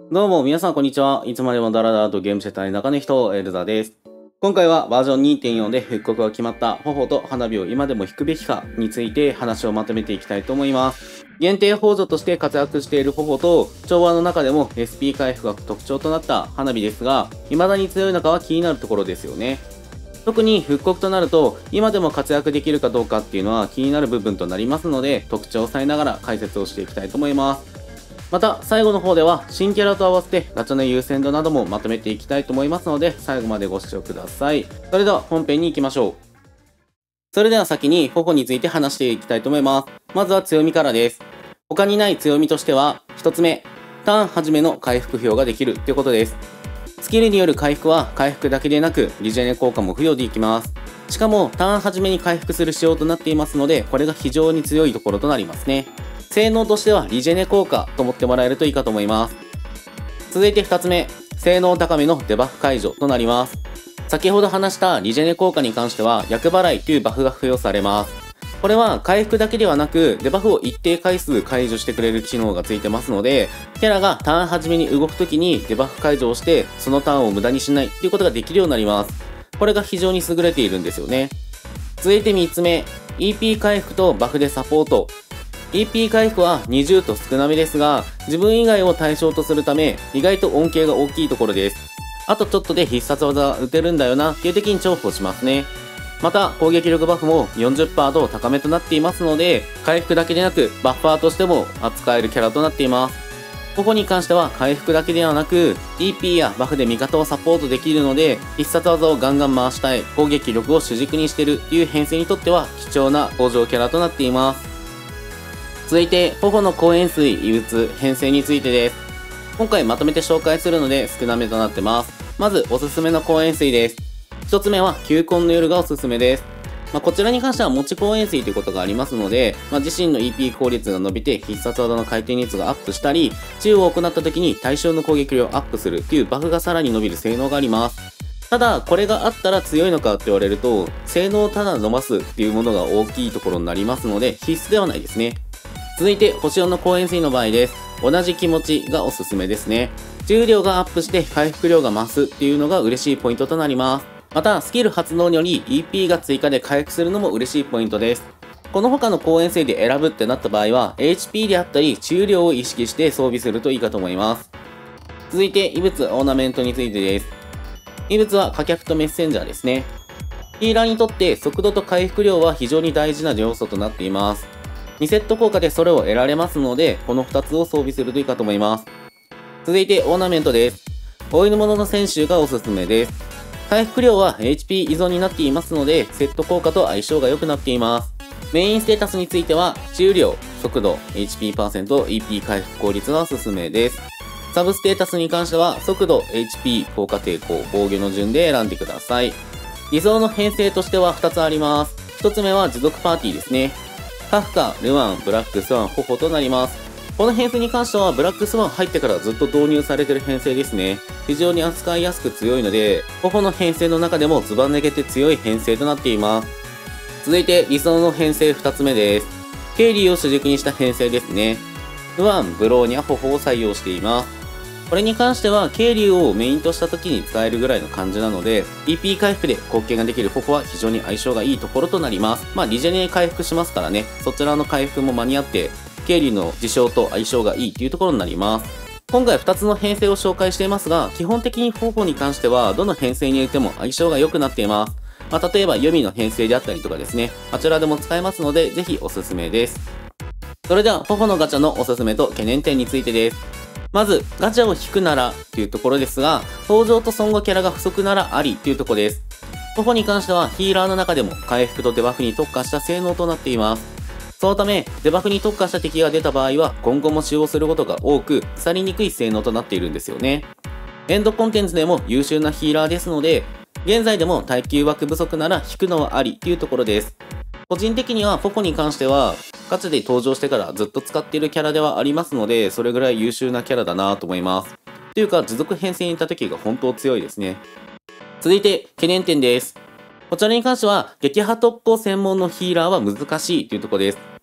どうも皆さんこんにちは。いつまでもダラダラとゲームしてたい中根人エルザです。今回はバージョン 2.4 で復刻が決まった頬と花火を今でも引くべきかについて話をまとめていきたいと思います。限定宝女として活躍している頬と調和の中でも SP 回復が特徴となった花火ですが、未だに強いのかは気になるところですよね。特に復刻となると今でも活躍できるかどうかっていうのは気になる部分となりますので、特徴を抑えながら解説をしていきたいと思います。また最後の方では新キャラと合わせてガチャの優先度などもまとめていきたいと思いますので、最後までご視聴ください。それでは本編に行きましょう。それでは先に頬について話していきたいと思います。まずは強みからです。他にない強みとしては、1つ目、ターン始めの回復付与ができるということです。スキルによる回復は回復だけでなくリジェネ効果も付与できます。しかもターン始めに回復する仕様となっていますので、これが非常に強いところとなりますね。性能としてはリジェネ効果と思ってもらえるといいかと思います。続いて2つ目、性能高めのデバフ解除となります。先ほど話したリジェネ効果に関しては厄払いというバフが付与されます。これは回復だけではなくデバフを一定回数解除してくれる機能がついてますので、キャラがターン始めに動くときにデバフ解除をしてそのターンを無駄にしないということができるようになります。これが非常に優れているんですよね。続いて3つ目、EP 回復とバフでサポート。EP 回復は20と少なめですが、自分以外を対象とするため意外と恩恵が大きいところです。あとちょっとで必殺技打てるんだよなっていう時に重宝しますね。また攻撃力バフも 40% と高めとなっていますので、回復だけでなくバッファーとしても扱えるキャラとなっています。ここに関しては回復だけではなく EP やバフで味方をサポートできるので、必殺技をガンガン回したい、攻撃力を主軸にしているという編成にとっては貴重な向上キャラとなっています。続いて頬の公園水異物編成についてです。今回まとめて紹介するので少なめとなってます。まずおすすめの公園水です。1つ目は球根の夜がおすすめです。こちらに関しては持ち公園水ということがありますので、自身の EP 効率が伸びて必殺技の回転率がアップしたり、治癒を行った時に対象の攻撃量をアップするというバフがさらに伸びる性能があります。ただこれがあったら強いのかって言われると、性能をただ伸ばすっていうものが大きいところになりますので必須ではないですね。続いて星4の公園水の場合です。同じ気持ちがおすすめですね。重量がアップして回復量が増すっていうのが嬉しいポイントとなります。またスキル発動により EP が追加で回復するのも嬉しいポイントです。この他の公園水で選ぶってなった場合は HP であったり重量を意識して装備するといいかと思います。続いて異物オーナメントについてです。異物は貨客とメッセンジャーですね。ヒーラーにとって速度と回復量は非常に大事な要素となっています。2セット効果でそれを得られますので、この2つを装備するといいかと思います。続いてオーナメントです。オイル物の選手がおすすめです。回復量は HP 依存になっていますので、セット効果と相性が良くなっています。メインステータスについては、重量、速度、HP%、EP 回復効率がおすすめです。サブステータスに関しては、速度、HP、効果抵抗、防御の順で選んでください。理想の編成としては2つあります。1つ目は持続パーティーですね。カフカ、ルワン、ブラックスワン、ホとなります。この編成に関してはブラックスワン入ってからずっと導入されている編成ですね。非常に扱いやすく強いので、頬の編成の中でもズバ抜けて強い編成となっています。続いて理想の編成2つ目です。ケイリーを主軸にした編成ですね。ルワン、ブローニャ、頬を採用しています。これに関してはケイリーをメインとした時に使えるぐらいの感じなので、EP 回復で貢献ができる頬は非常に相性がいいところとなります。リジェネ回復しますからね、そちらの回復も間に合って、ケイリーの事象と相性がいいっていうところになります。今回2つの編成を紹介していますが、基本的に頬に関してはどの編成に入れても相性が良くなっています。例えば読みの編成であったりとかですね、あちらでも使えますので、ぜひおすすめです。それでは頬のガチャのおすすめと懸念点についてです。まず、ガチャを引くならというところですが、登場と孫悟キャラが不足ならありというところです。頬に関してはヒーラーの中でも回復とデバフに特化した性能となっています。そのため、デバフに特化した敵が出た場合は今後も使用することが多く、腐りにくい性能となっているんですよね。エンドコンテンツでも優秀なヒーラーですので、現在でも耐久枠不足なら引くのはありというところです。個人的にはポに関してはガチャで登場してからずっと使っているキャラではありますので、それぐらい優秀なキャラだなと思います。というか持続編成にいた時が本当強いですね。続いて懸念点です。こちらに関しては撃破特攻専門のヒーラーは難しいというところです。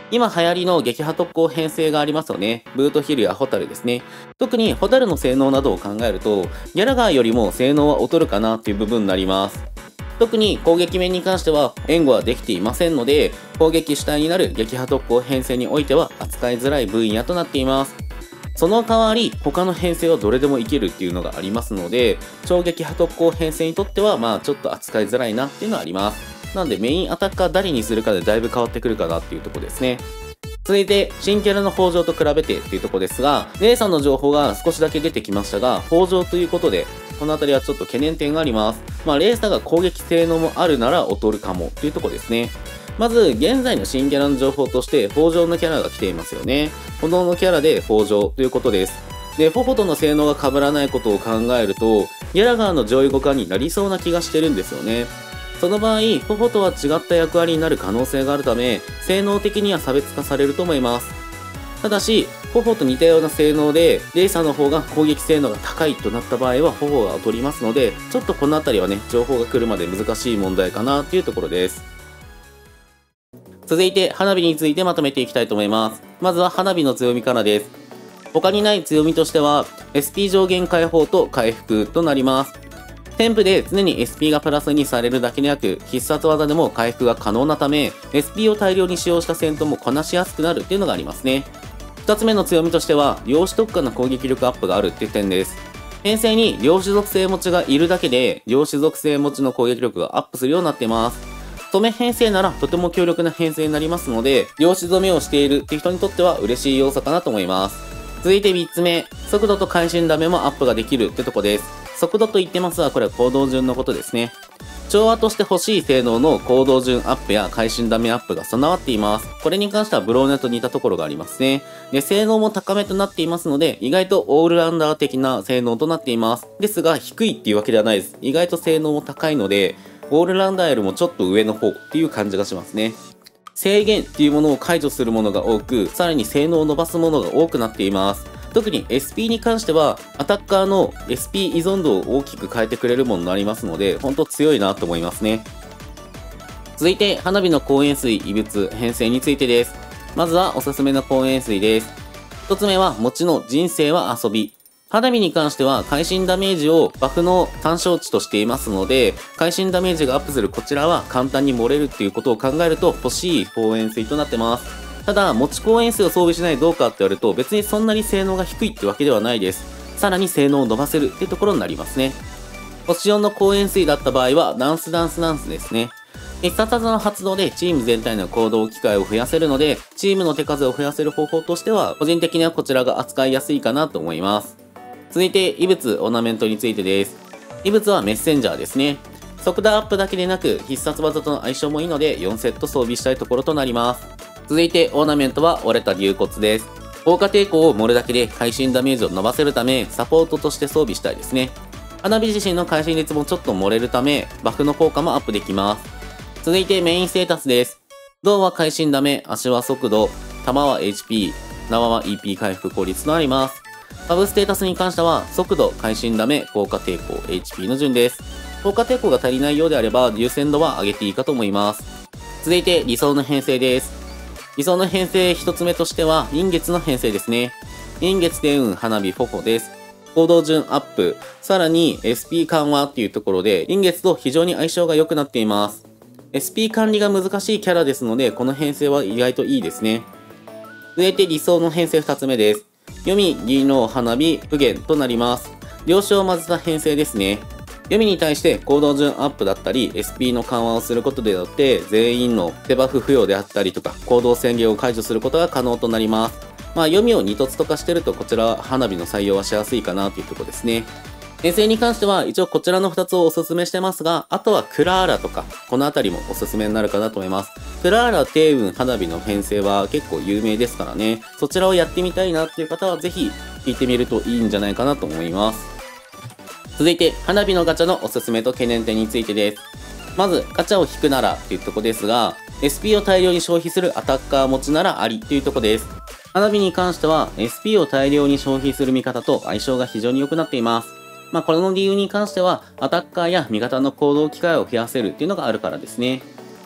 今流行りの撃破特攻編成がありますよね。ブートヒルやホタルですね。特にホタルの性能などを考えると、ギャラガーよりも性能は劣るかなっていう部分になります。特に攻撃面に関しては援護はできていませんので、攻撃主体になる撃破特攻編成においては扱いづらい分野となっています。その代わり、他の編成はどれでもいけるっていうのがありますので、超撃破特攻編成にとってはちょっと扱いづらいなっていうのはあります。なんでメインアタッカー誰にするかでだいぶ変わってくるかなっていうところですね。続いて、新キャラの豊穣と比べてっていうところですが、レイさんの情報が少しだけ出てきましたが、豊穣ということで、この辺りはちょっと懸念点があります。レイさんが攻撃性能もあるなら劣るかもっていうところですね。まず、現在の新キャラの情報として、豊穣のキャラが来ていますよね。炎のキャラで豊穣ということです。で、フォフォとの性能が被らないことを考えると、ギャラガーの上位互換になりそうな気がしてるんですよね。その場合、フォフォとは違った役割になる可能性があるため、性能的には差別化されると思います。ただし、フォフォと似たような性能で、レイサーの方が攻撃性能が高いとなった場合は、フォフォが劣りますので、ちょっとこの辺りはね、情報が来るまで難しい問題かなっていうところです。続いて、花火についてまとめていきたいと思います。まずは花火の強みからです。他にない強みとしては、SP 上限解放と回復となります。添付で常に SP がプラスにされるだけでなく、必殺技でも回復が可能なため、SP を大量に使用した戦闘もこなしやすくなるっていうのがありますね。2つ目の強みとしては、量子特化の攻撃力アップがあるっていう点です。編成に量子属性持ちがいるだけで、量子属性持ちの攻撃力がアップするようになっています。染め編成ならとても強力な編成になりますので、量子染めをしているっていう人にとっては嬉しい要素かなと思います。続いて3つ目、速度と会心ダメもアップができるってとこです。速度と言ってますが、これは行動順のことですね。調和として欲しい性能の行動順アップや会心ダメアップが備わっています。これに関してはブローネと似たところがありますね。で、性能も高めとなっていますので、意外とオールラウンダー的な性能となっています。ですが、低いっていうわけではないです。意外と性能も高いので、オールラウンダーよりもちょっと上の方っていう感じがしますね。制限っていうものを解除するものが多く、さらに性能を伸ばすものが多くなっています。特に SP に関しては、アタッカーの SP 依存度を大きく変えてくれるものになりますので、ほんと強いなと思いますね。続いて、花火の光塩水異物編成についてです。まずはおすすめの光塩水です。一つ目は、持ちの人生は遊び。花火に関しては、会心ダメージをバフの単焦値としていますので、会心ダメージがアップするこちらは簡単に漏れるっていうことを考えると欲しい光塩水となってます。ただ、持ち光塩水を装備しないとどうかって言われると、別にそんなに性能が低いってわけではないです。さらに性能を伸ばせるってところになりますね。星4の光塩水だった場合は、ダンスですね。必殺技の発動でチーム全体の行動機会を増やせるので、チームの手数を増やせる方法としては、個人的にはこちらが扱いやすいかなと思います。続いて、異物オーナメントについてです。異物はメッセンジャーですね。速度アップだけでなく、必殺技との相性もいいので、4セット装備したいところとなります。続いて、オーナメントは折れた牛骨です。効果抵抗を盛るだけで会心ダメージを伸ばせるため、サポートとして装備したいですね。花火自身の会心率もちょっと盛れるため、バフの効果もアップできます。続いて、メインステータスです。胴は会心ダメ、足は速度、弾は HP、縄は EP 回復効率となります。サブステータスに関しては、速度、会心ダメ、効果抵抗、HP の順です。効果抵抗が足りないようであれば、優先度は上げていいかと思います。続いて、理想の編成です。理想の編成一つ目としては、陰月の編成ですね。陰月天運花火フォフォです。行動順アップ、さらに SP 緩和っていうところで、陰月と非常に相性が良くなっています。SP 管理が難しいキャラですので、この編成は意外といいですね。続いて理想の編成二つ目です。読み、銀狼、花火、不言となります。両手を混ぜた編成ですね。読みに対して行動順アップだったり、SP の緩和をすることでよって、全員のデバフ付与であったりとか、行動制限を解除することが可能となります。読みを2突とかしてると、こちらは花火の採用はしやすいかなというところですね。編成に関しては、一応こちらの2つをおすすめしてますが、あとはクラーラとか、この辺りもおすすめになるかなと思います。クラーラ、低運、花火の編成は結構有名ですからね。そちらをやってみたいなっていう方は、ぜひ聞いてみるといいんじゃないかなと思います。続いて、花火のガチャのおすすめと懸念点についてです。まず、ガチャを引くならっていうとこですが、SP を大量に消費するアタッカー持ちならありというとこです。花火に関しては、SP を大量に消費する味方と相性が非常に良くなっています。この理由に関しては、アタッカーや味方の行動機会を増やせるっていうのがあるからですね。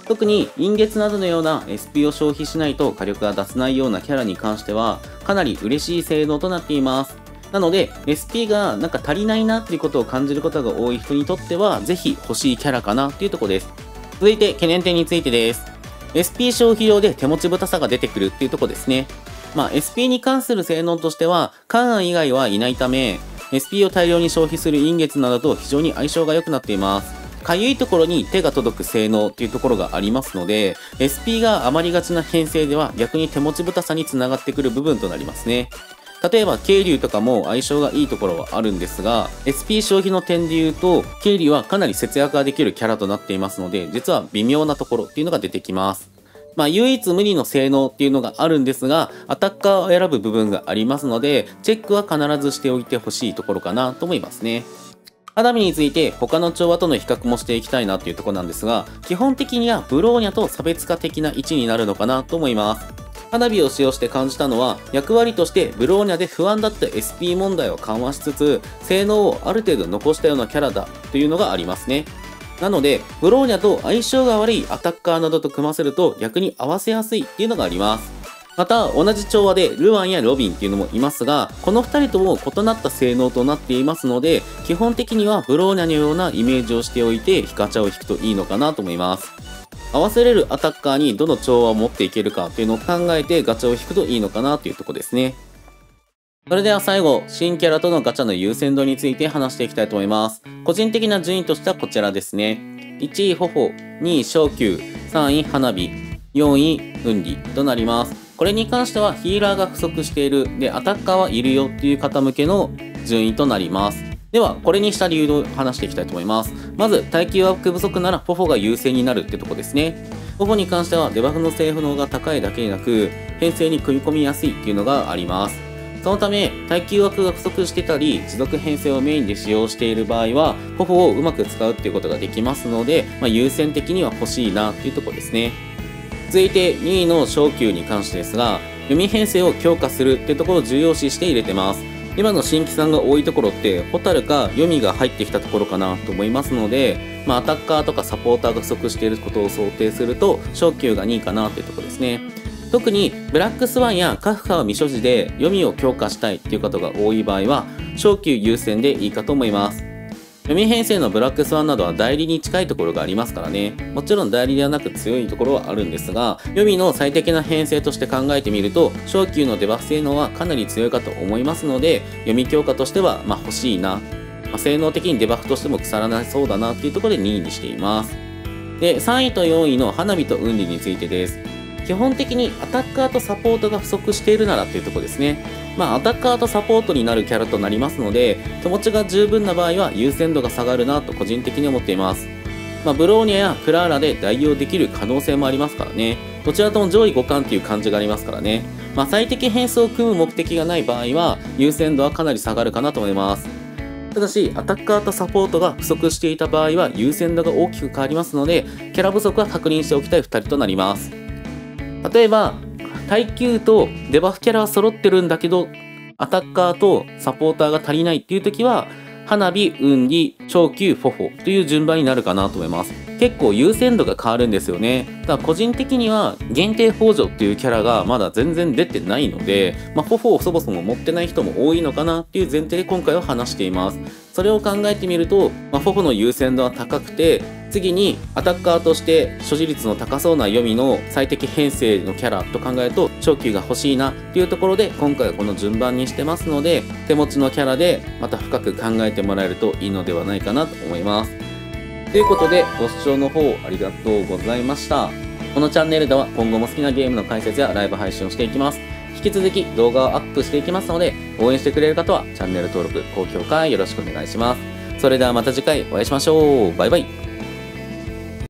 特に陰月などのような SP を消費しないと火力が出せないようなキャラに関してはかなり嬉しい性能となっています。なので SP がなんか足りないなっていうことを感じることが多い人にとってはぜひ欲しいキャラかなっていうところです。続いて懸念点についてです。SP 消費量で手持ちぶたさが出てくるっていうところですね。SP に関する性能としてはカーン以外はいないため SP を大量に消費する陰月などと非常に相性が良くなっています。かゆいところに手が届く性能っていうところがありますので SP が余りがちな編成では逆に手持ちぶたさにつながってくる部分となりますね。例えば渓流とかも相性がいいところはあるんですが SP 消費の点で言うと渓流はかなり節約ができるキャラとなっていますので実は微妙なところっていうのが出てきます。唯一無二の性能っていうのがあるんですがアタッカーを選ぶ部分がありますのでチェックは必ずしておいてほしいところかなと思いますね。花火について他の調和との比較もしていきたいなっていうところなんですが基本的にはブローニャと差別化的な位置になるのかなと思います。花火を使用して感じたのは役割としてブローニャで不安だった SP 問題を緩和しつつ性能をある程度残したようなキャラだというのがありますね。なのでブローニャと相性が悪いアタッカーなどと組ませると逆に合わせやすいっていうのがあります。また同じ調和でルアンやロビンっていうのもいますがこの2人とも異なった性能となっていますので基本的にはブローニャのようなイメージをしておいてガチャを引くといいのかなと思います。合わせれるアタッカーにどの調和を持っていけるかっていうのを考えてガチャを引くといいのかなというところですね。それでは最後、新キャラとのガチャの優先度について話していきたいと思います。個人的な順位としてはこちらですね。1位ホホ、2位昇級、3位花火、4位運理となります。これに関してはヒーラーが不足している、でアタッカーはいるよっていう方向けの順位となります。では、これにした理由を話していきたいと思います。まず、耐久アップ不足ならフォフォが優先になるってとこですね。フォフォに関してはデバフの性能が高いだけでなく、編成に組み込みやすいっていうのがあります。そのため、耐久枠が不足してたり、持続編成をメインで使用している場合は、フォフォをうまく使うっていうことができますので、優先的には欲しいなっていうところですね。続いて、2位の昇級に関してですが、読み編成を強化するっていうところを重要視して入れてます。今の新規さんが多いところってホタルか読みが入ってきたところかなと思いますので、アタッカーとかサポーターが不足していることを想定すると昇級が2位かなというところですね。特にブラックスワンやカフカを未所持で読みを強化したいっていう方が多い場合は昇級優先でいいかと思います。読み編成のブラックスワンなどは代理に近いところがありますからね。もちろん代理ではなく強いところはあるんですが、読みの最適な編成として考えてみると、昇級のデバフ性能はかなり強いかと思いますので、読み強化としては欲しいな。性能的にデバフとしても腐らなそうだなっていうところで2位にしています。で、3位と4位の花火と運理についてです。基本的にアタッカーとサポートが不足しているならっていうところですね。アタッカーとサポートになるキャラとなりますので、手持ちが十分な場合は優先度が下がるなと個人的に思っています。ブローニャやクラーラで代用できる可能性もありますからね。どちらとも上位互換っていう感じがありますからね。最適変数を組む目的がない場合は、優先度はかなり下がるかなと思います。ただし、アタッカーとサポートが不足していた場合は、優先度が大きく変わりますので、キャラ不足は確認しておきたい2人となります。例えば、耐久とデバフキャラは揃ってるんだけど、アタッカーとサポーターが足りないっていう時は、花火、運理、昇級、フォフォという順番になるかなと思います。結構優先度が変わるんですよね。ただ個人的には限定宝女っていうキャラがまだ全然出てないので、フォフォをそもそも持ってない人も多いのかなっていう前提で今回は話しています。それを考えてみると、フォフォの優先度は高くて、次にアタッカーとして所持率の高そうな読みの最適編成のキャラと考えると昇級が欲しいなっていうところで今回はこの順番にしてますので、手持ちのキャラでまた深く考えてもらえるといいのではないかなと思います。ということでご視聴の方ありがとうございました。このチャンネルでは今後も好きなゲームの解説やライブ配信をしていきます。引き続き動画をアップしていきますので、応援してくれる方はチャンネル登録、高評価よろしくお願いします。それではまた次回お会いしましょう。バイバイ。